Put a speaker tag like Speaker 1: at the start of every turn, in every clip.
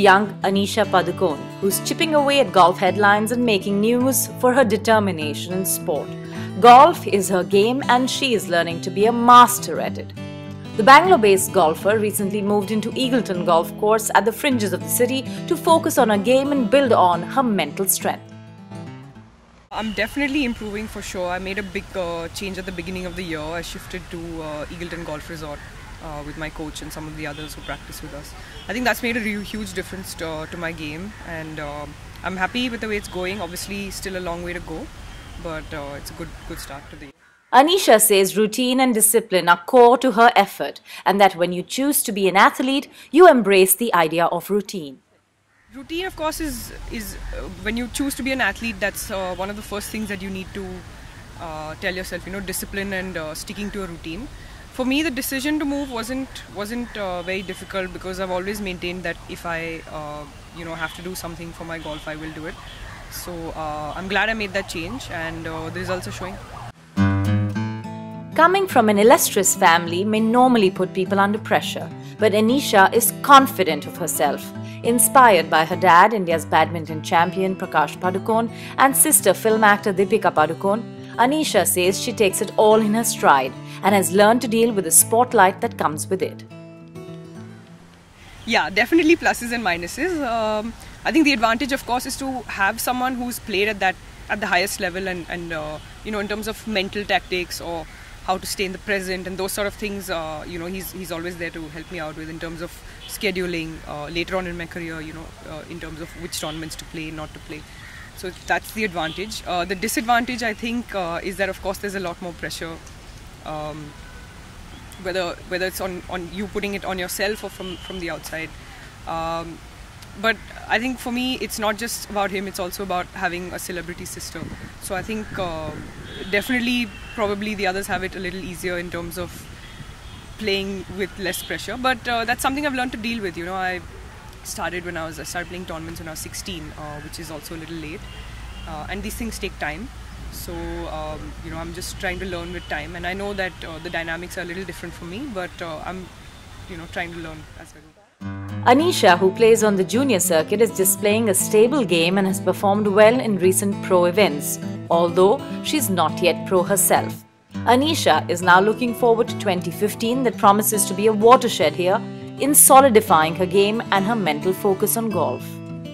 Speaker 1: young Anisha Padukone, who's chipping away at golf headlines and making news for her determination in sport. Golf is her game and she is learning to be a master at it. The Bangalore-based golfer recently moved into Eagleton Golf Course at the fringes of the city to focus on her game and build on her mental strength.
Speaker 2: I'm definitely improving for sure. I made a big change at the beginning of the year. I shifted to Eagleton Golf Resort with my coach and some of the others who practice with us. I think that's made a huge difference to my game, and I'm happy with the way it's going. Obviously, still a long way to go, but it's a good start to the year.
Speaker 1: Anisha says routine and discipline are core to her effort, and that when you choose to be an athlete, you embrace the idea of routine.
Speaker 2: Routine, of course, is when you choose to be an athlete, that's one of the first things that you need to tell yourself, discipline and sticking to a routine. For me, the decision to move wasn't very difficult, because I've always maintained that if I have to do something for my golf, I will do it. So I'm glad I made that change, and the results are showing.
Speaker 1: Coming from an illustrious family may normally put people under pressure, but Anisha is confident of herself. Inspired by her dad, India's badminton champion Prakash Padukone, and sister film actor Deepika Padukone, Anisha says she takes it all in her stride and has learned to deal with the spotlight that comes with it.
Speaker 2: Yeah, definitely pluses and minuses. I think the advantage, of course, is to have someone who's played at the highest level, and in terms of mental tactics or how to stay in the present and those sort of things, he's always there to help me out with in terms of scheduling later on in my career, in terms of which tournaments to play, not to play. So that's the advantage. The disadvantage, I think, is that of course there's a lot more pressure, whether it's on you putting it on yourself or from the outside. But I think for me, it's not just about him, it's also about having a celebrity sister. So I think definitely, probably the others have it a little easier in terms of playing with less pressure. But that's something I've learned to deal with. I started playing tournaments when I was 16, which is also a little late. And these things take time. So, I'm just trying to learn with time. And I know that the dynamics are a little different for me, but I'm, trying to learn as I go.
Speaker 1: Anisha, who plays on the junior circuit, is displaying a stable game and has performed well in recent pro events, although she's not yet pro herself. Anisha is now looking forward to 2015 that promises to be a watershed here in solidifying her game and her mental focus on golf.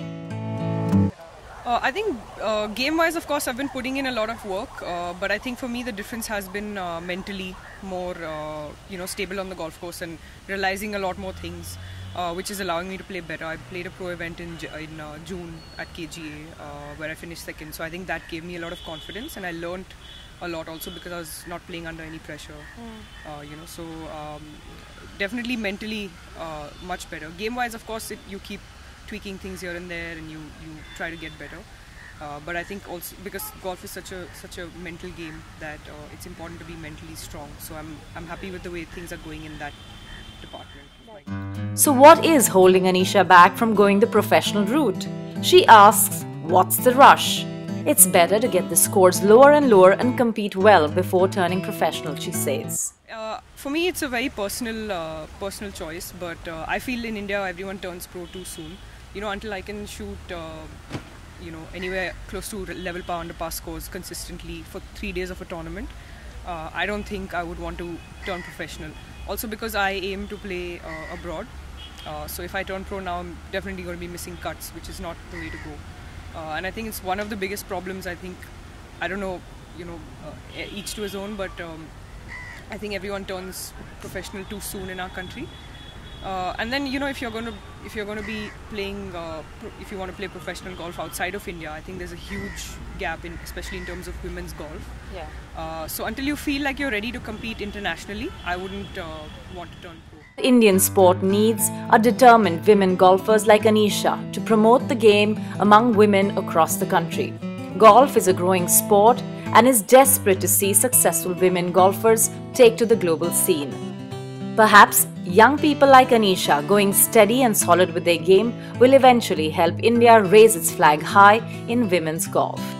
Speaker 2: I think game-wise, of course, I've been putting in a lot of work, but I think for me the difference has been mentally more, stable on the golf course and realizing a lot more things, which is allowing me to play better. I played a pro event in June at KGA, where I finished second. So I think that gave me a lot of confidence, and I learned a lot also because I was not playing under any pressure. So definitely mentally much better. Game-wise, of course, you keep tweaking things here and there, and you try to get better. But I think also because golf is such a mental game that it's important to be mentally strong. So I'm happy with the way things are going in that department.
Speaker 1: So what is holding Anisha back from going the professional route? She asks, what's the rush? It's better to get the scores lower and lower and compete well before turning professional, she says.
Speaker 2: For me, it's a very personal choice, but I feel in India everyone turns pro too soon. Until I can shoot, anywhere close to level par under par scores consistently for 3 days of a tournament, I don't think I would want to turn professional. Also because I aim to play abroad. So if I turn pro now, I'm definitely going to be missing cuts, which is not the way to go. And I think it's one of the biggest problems. I think, I don't know, each to his own, but I think everyone turns professional too soon in our country. And then if you're going to be playing, if you want to play professional golf outside of India, I think there's a huge gap especially in terms of women's golf. Yeah. So until you feel like you're ready to compete internationally, I wouldn't want to turn pro.
Speaker 1: The Indian sport needs are determined women golfers like Anisha to promote the game among women across the country. Golf is a growing sport and is desperate to see successful women golfers take to the global scene. Perhaps young people like Anisha going steady and solid with their game will eventually help India raise its flag high in women's golf.